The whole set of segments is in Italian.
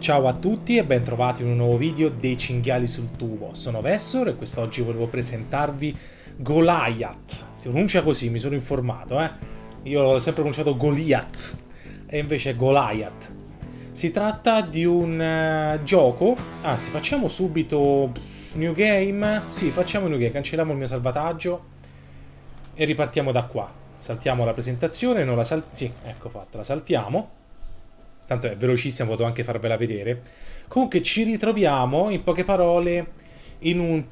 Ciao a tutti e ben trovati in un nuovo video dei cinghiali sul tubo. Sono Vessor e quest'oggi volevo presentarvi Goliath. Si pronuncia così, mi sono informato, Io l'ho sempre pronunciato Goliath e invece è Goliath. Si tratta di un gioco, anzi facciamo subito New Game. Sì, facciamo New Game, cancelliamo il mio salvataggio e ripartiamo da qua. Saltiamo la presentazione, non la sì, ecco fatta, la saltiamo. Tanto è velocissima, potevo anche farvela vedere. Comunque ci ritroviamo, in poche parole, in un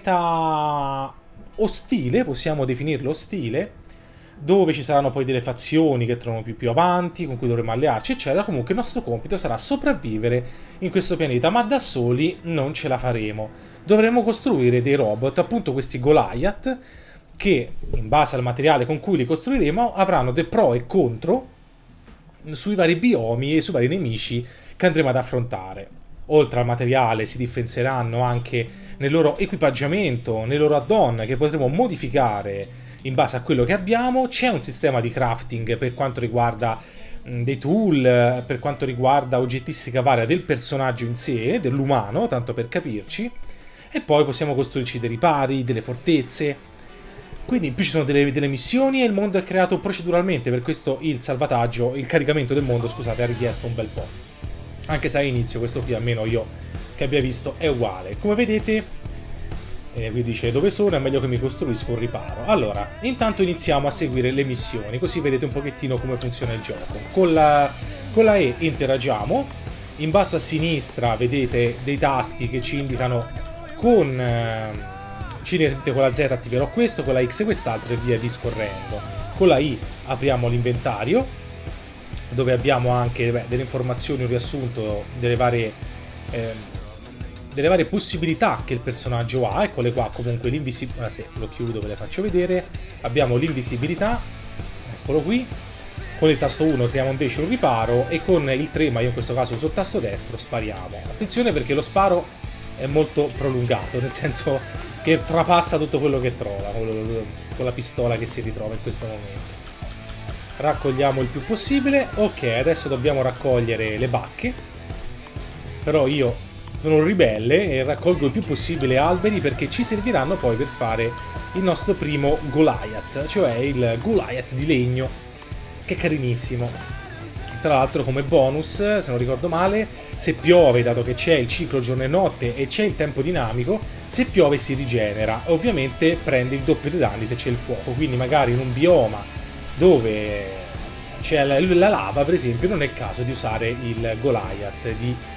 pianeta ostile, possiamo definirlo ostile, dove ci saranno poi delle fazioni che troviamo più avanti, con cui dovremo allearci, eccetera. Comunque il nostro compito sarà sopravvivere in questo pianeta, ma da soli non ce la faremo. Dovremo costruire dei robot, appunto questi Goliath, che, in base al materiale con cui li costruiremo, avranno dei pro e contro sui vari biomi e sui vari nemici che andremo ad affrontare. Oltre al materiale si differenzieranno anche nel loro equipaggiamento, nei loro add-on che potremo modificare in base a quello che abbiamo. C'è un sistema di crafting per quanto riguarda dei tool, per quanto riguarda oggettistica varia del personaggio in sé, dell'umano, tanto per capirci, e poi possiamo costruirci dei ripari, delle fortezze. Quindi in più ci sono delle missioni e il mondo è creato proceduralmente, per questo il salvataggio, il caricamento del mondo, scusate, ha richiesto un bel po'. Anche se all'inizio questo qui, almeno io che abbia visto, è uguale. Come vedete, qui dice dove sono, è meglio che mi costruisco un riparo. Allora, intanto iniziamo a seguire le missioni, così vedete un pochettino come funziona il gioco. Con la E interagiamo, in basso a sinistra vedete dei tasti che ci indicano con... con la Z attiverò questo, con la X quest'altro e via discorrendo. Con la I apriamo l'inventario, dove abbiamo anche delle informazioni, un riassunto delle varie possibilità che il personaggio ha. Eccole qua, comunque l'invisibilità, se lo chiudo ve le faccio vedere. Abbiamo l'invisibilità, eccolo qui. Con il tasto 1 creiamo invece un riparo e con il 3, ma io in questo caso uso il tasto destro, spariamo. Attenzione perché lo sparo è molto prolungato, nel senso che trapassa tutto quello che trova con la pistola che si ritrova in questo momento. Raccogliamo il più possibile. Ok, adesso dobbiamo raccogliere le bacche, però io sono un ribelle e raccolgo il più possibile alberi perché ci serviranno poi per fare il nostro primo Goliath, cioè il Goliath di legno, che è carinissimo. Tra l'altro come bonus, se non ricordo male, se piove, dato che c'è il ciclo giorno e notte e c'è il tempo dinamico, se piove si rigenera. Ovviamente prende il doppio dei danni se c'è il fuoco, quindi magari in un bioma dove c'è la lava, per esempio, non è il caso di usare il Goliath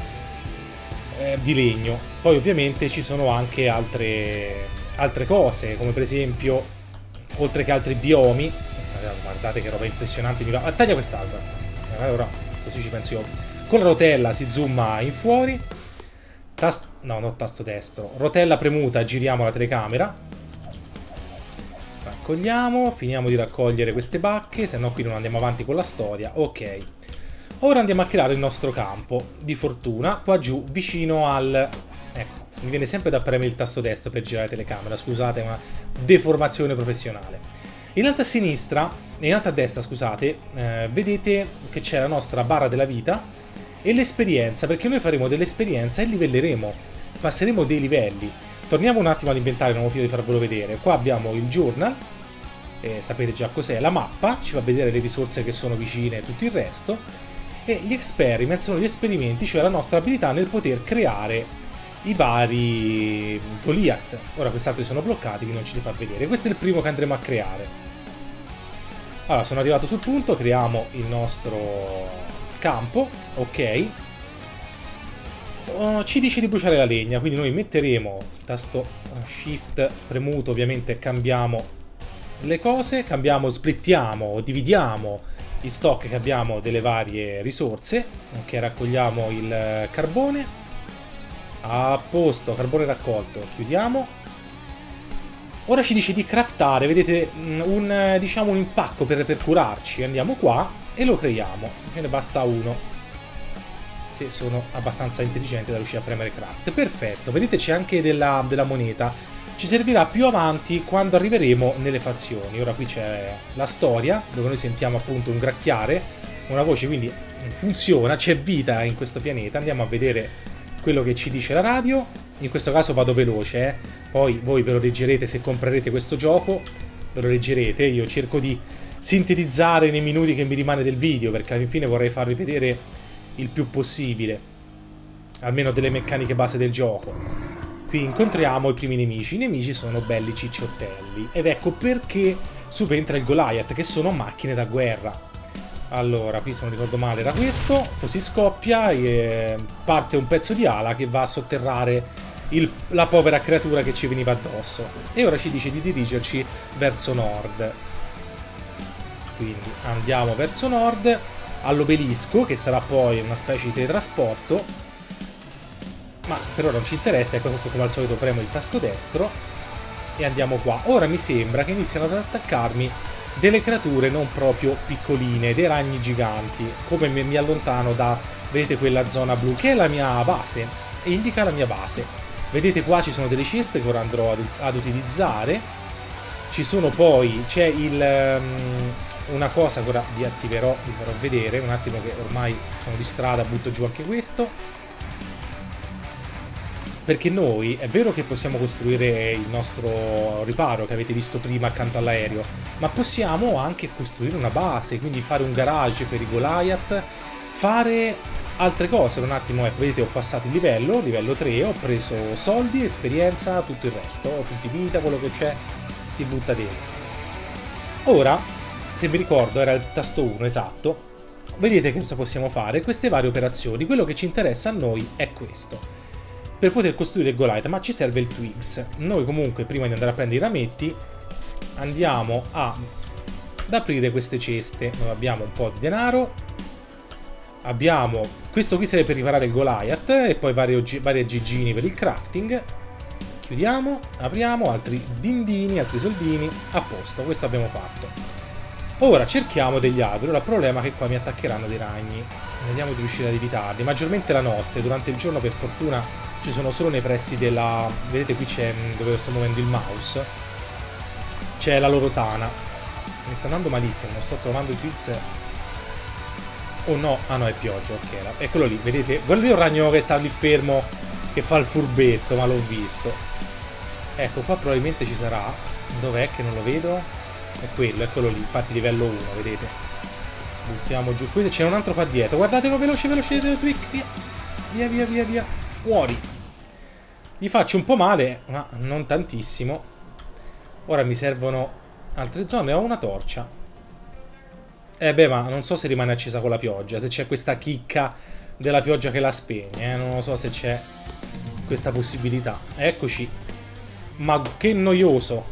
di legno. Poi ovviamente ci sono anche altre cose, come per esempio, oltre che altri biomi, guardate che roba impressionante, mi va... taglia quest'altra. Allora, così ci penso io. Con la rotella si zooma in fuori. No, non tasto destro. Rotella premuta, giriamo la telecamera. Raccogliamo, finiamo di raccogliere queste bacche, se no qui non andiamo avanti con la storia. Ok. Ora andiamo a creare il nostro campo di fortuna, qua giù, vicino al... Ecco, mi viene sempre da premere il tasto destro per girare la telecamera, scusate, ma deformazione professionale. In alto a sinistra, in alto a destra, scusate, vedete che c'è la nostra barra della vita e l'esperienza, perché noi faremo dell'esperienza e livelleremo, passeremo dei livelli. Torniamo un attimo all'inventario, non ho finito di farvelo vedere. Qua abbiamo il journal, sapete già cos'è, la mappa, ci fa vedere le risorse che sono vicine e tutto il resto. E gli experiment sono gli esperimenti, cioè la nostra abilità nel poter creare i vari Goliath. Ora quest'altro sono bloccati, quindi non ce li fa vedere. Questo è il primo che andremo a creare. Allora, sono arrivato sul punto, creiamo il nostro campo, ok. Ci dice di bruciare la legna, quindi noi metteremo tasto shift premuto, ovviamente cambiamo le cose, splittiamo, dividiamo i stock che abbiamo delle varie risorse. Ok, raccogliamo il carbone. A posto, carbone raccolto, chiudiamo. Ora ci dice di craftare, vedete, diciamo un impacco per curarci. Andiamo qua e lo creiamo, ce ne basta uno, se sono abbastanza intelligente da riuscire a premere craft. Perfetto, vedete c'è anche della moneta, ci servirà più avanti quando arriveremo nelle fazioni. Ora qui c'è la storia, dove noi sentiamo appunto un gracchiare, una voce, quindi funziona, c'è vita in questo pianeta. Andiamo a vedere quello che ci dice la radio. In questo caso vado veloce, poi voi ve lo leggerete se comprerete questo gioco, ve lo leggerete. Io cerco di sintetizzare nei minuti che mi rimane del video, perché alla fine vorrei farvi vedere il più possibile, almeno delle meccaniche base del gioco. Qui incontriamo i primi nemici. I nemici sono belli cicciottelli, ed ecco perché subentra il Goliath, che sono macchine da guerra. Allora, qui se non ricordo male era questo, così scoppia e parte un pezzo di ala che va a sotterrare la povera creatura che ci veniva addosso. E ora ci dice di dirigerci verso nord. Quindi andiamo verso nord, all'obelisco, che sarà poi una specie di teletrasporto. Ma per ora non ci interessa, ecco, come al solito premo il tasto destro e andiamo qua. Ora mi sembra che iniziano ad attaccarmi delle creature non proprio piccoline, dei ragni giganti. Come mi allontano da, vedete, quella zona blu che è la mia base, e indica la mia base. Vedete qua ci sono delle ceste che ora andrò ad utilizzare. Ci sono poi, c'è una cosa che ora vi attiverò, vi farò vedere un attimo, che ormai sono di strada, butto giù anche questo. Perché noi, è vero che possiamo costruire il nostro riparo che avete visto prima accanto all'aereo, ma possiamo anche costruire una base, quindi fare un garage per i Goliath, fare altre cose. Un attimo, ecco, vedete, ho passato il livello 3, ho preso soldi, esperienza, tutto il resto, punti vita, quello che c'è, si butta dentro. Ora, se vi ricordo, era il tasto 1, esatto. Vedete che cosa possiamo fare? Queste varie operazioni. Quello che ci interessa a noi è questo. Per poter costruire il Goliath, ma ci serve il Twigs. Noi comunque, prima di andare a prendere i rametti, andiamo ad aprire queste ceste. Noi abbiamo un po' di denaro. Abbiamo... questo qui serve per riparare il Goliath, e poi vari aggeggini per il crafting. Chiudiamo, apriamo, altri dindini, altri soldini. A posto, questo abbiamo fatto. Ora cerchiamo degli alberi. Ora il problema è che qua mi attaccheranno dei ragni. Vediamo di riuscire ad evitarli. Maggiormente la notte. Durante il giorno, per fortuna, ci sono solo nei pressi della... vedete qui c'è, dove sto muovendo il mouse, c'è la loro tana. Mi sta andando malissimo, non sto trovando i Twigs. Oh no, ah no, è pioggia, ok. Eccolo lì, vedete? Quello lì è un ragno che sta lì fermo, che fa il furbetto, ma l'ho visto. Ecco, qua probabilmente ci sarà. Dov'è che non lo vedo? È quello, eccolo lì, infatti livello 1, vedete? Buttiamo giù questo, c'è un altro qua dietro. Guardatelo, veloce, Twig, via. Muori. Gli faccio un po' male, ma non tantissimo. Ora mi servono altre zone. Ho una torcia. Beh, ma non so se rimane accesa con la pioggia, se c'è questa chicca della pioggia che la spegne, non lo so se c'è questa possibilità. Eccoci. Ma che noioso.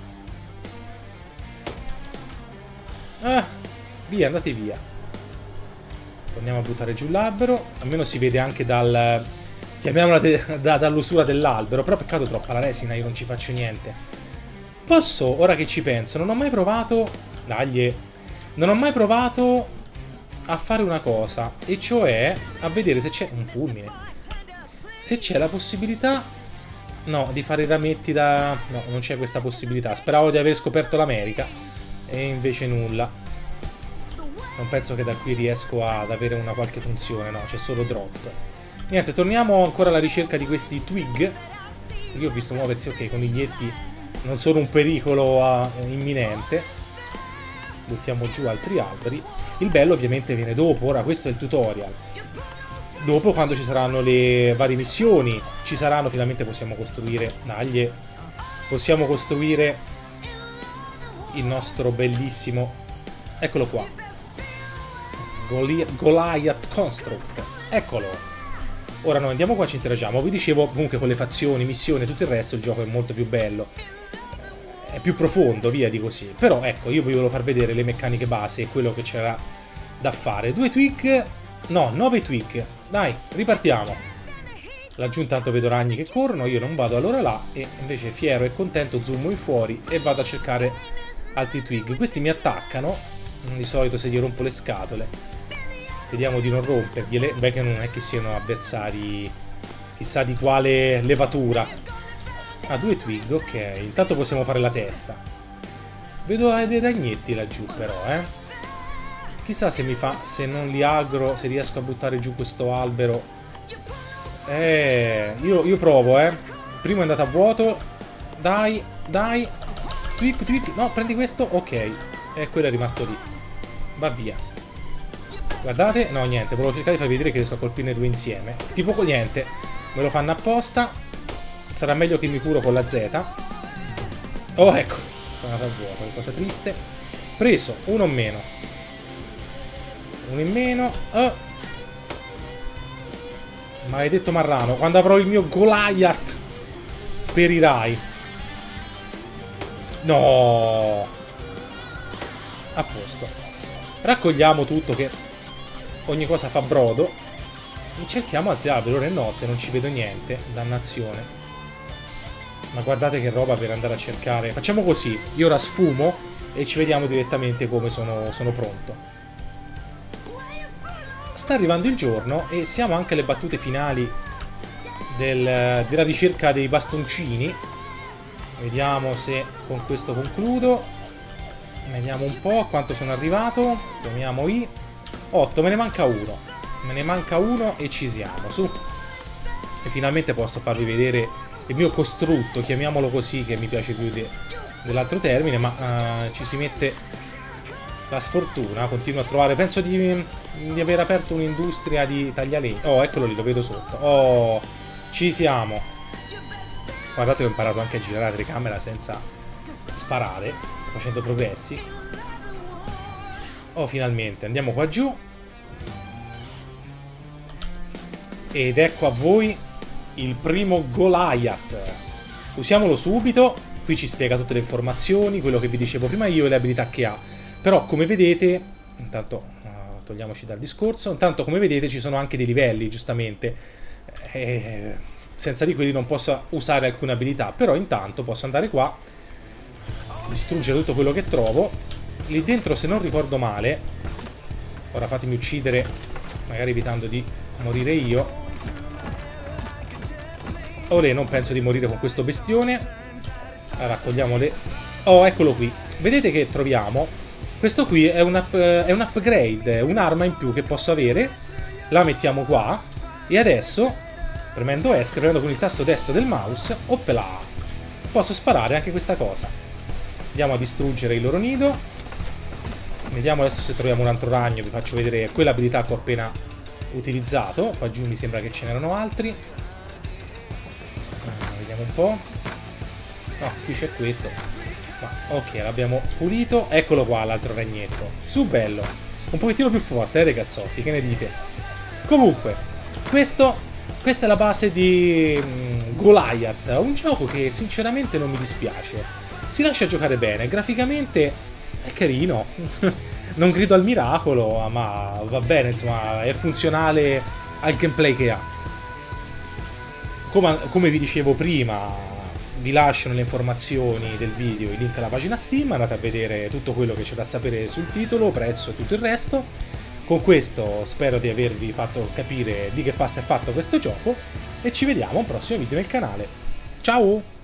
Via, andate via. Torniamo a buttare giù l'albero. Almeno si vede anche dal... chiamiamola dall'usura dell'albero. Però peccato troppa la resina, io non ci faccio niente. Posso, ora che ci penso, non ho mai provato... dai, non ho mai provato a fare una cosa, e cioè a vedere se c'è un fulmine. Se c'è la possibilità... no, di fare i rametti da... no, non c'è questa possibilità. Speravo di aver scoperto l'America, e invece nulla. Non penso che da qui riesco ad avere una qualche funzione, no, c'è solo drop. Niente, torniamo ancora alla ricerca di questi twig. Io ho visto muoversi, ok, i coniglietti non sono un pericolo imminente. Buttiamo giù altri alberi. Il bello ovviamente viene dopo, ora questo è il tutorial. Dopo, quando ci saranno le varie missioni, ci saranno, finalmente possiamo costruire... dai, possiamo costruire il nostro bellissimo... eccolo qua. Goliath Construct. Eccolo. Ora noi andiamo qua, ci interagiamo. Vi dicevo, comunque, con le fazioni, missioni e tutto il resto, il gioco è molto più bello. È più profondo, via di così. Però, ecco, io vi volevo far vedere le meccaniche base e quello che c'era da fare. 2 twig... no, 9 twig. Dai, ripartiamo. Laggiù intanto vedo ragni che corrono, io non vado allora là, e invece fiero e contento zoomo in fuori e vado a cercare altri twig. Questi mi attaccano, di solito se gli rompo le scatole. Vediamo di non rompergliele, beh, che non è che siano avversari chissà di quale levatura. Ah, 2 twig, ok. Intanto possiamo fare la testa. Vedo dei ragnetti laggiù però, Chissà se mi fa, se non li aggro, se riesco a buttare giù questo albero. Io provo, Primo è andato a vuoto. Dai, dai. Twig, twig. No, prendi questo. Ok. E quello è rimasto lì. Va via. Guardate. No, niente. Volevo cercare di farvi vedere che riesco a colpirne due insieme. Tipo niente. Me lo fanno apposta. Sarà meglio che mi curo con la Z. Oh, ecco. Sono andato a vuoto. Che cosa triste. Preso. Uno in meno. Uno in meno. Maledetto marrano. Quando avrò il mio Goliath perirai. No. A posto. Raccogliamo tutto, che ogni cosa fa brodo. E cerchiamo altri alberi. Ora è notte, non ci vedo niente. Dannazione. Ma guardate che roba per andare a cercare. Facciamo così. Io ora sfumo e ci vediamo direttamente come sono pronto. Sta arrivando il giorno e siamo anche alle battute finali della ricerca dei bastoncini. Vediamo se con questo concludo. Vediamo un po' a quanto sono arrivato. Proviamo I. 8, me ne manca uno. Me ne manca uno e ci siamo, su. E finalmente posso farvi vedere il mio costrutto, chiamiamolo così, che mi piace più dell'altro termine, ma ci si mette la sfortuna. Continuo a trovare, penso di aver aperto un'industria di taglialegna. Oh, eccolo lì, lo vedo sotto. Oh, ci siamo. Guardate, ho imparato anche a girare la telecamera senza sparare. Sto facendo progressi. Oh, finalmente. Andiamo qua giù. Ed ecco a voi il primo Goliath. Usiamolo subito. Qui ci spiega tutte le informazioni, quello che vi dicevo prima io e le abilità che ha. Però, come vedete, intanto togliamoci dal discorso, intanto come vedete ci sono anche dei livelli, giustamente. Senza di quelli non posso usare alcune abilità, però intanto posso andare qua, distruggere tutto quello che trovo. Lì dentro, se non ricordo male, ora fatemi uccidere, magari evitando di morire io. Olè, non penso di morire con questo bestione. Raccogliamo le... Oh, eccolo qui. Vedete che troviamo... Questo qui è un upgrade, un'arma in più che posso avere. La mettiamo qua. E adesso, premendo ESC, premendo con il tasto destro del mouse, oppla, posso sparare anche questa cosa. Andiamo a distruggere il loro nido. Vediamo adesso se troviamo un altro ragno. Vi faccio vedere quell'abilità che ho appena utilizzato. Qua giù mi sembra che ce n'erano altri. Vediamo un po'. No, qui c'è questo. Ok, l'abbiamo pulito. Eccolo qua l'altro ragnetto. Su, bello. Un pochettino più forte, ragazzotti, che ne dite? Comunque, questa è la base di Goliath. Un gioco che sinceramente non mi dispiace. Si lascia giocare bene. Graficamente è carino. Non grido al miracolo, ma va bene, insomma, è funzionale al gameplay che ha. Come vi dicevo prima, vi lascio nelle informazioni del video il link alla pagina Steam, andate a vedere tutto quello che c'è da sapere sul titolo, prezzo e tutto il resto. Con questo spero di avervi fatto capire di che pasta è fatto questo gioco e ci vediamo al prossimo video nel canale. Ciao!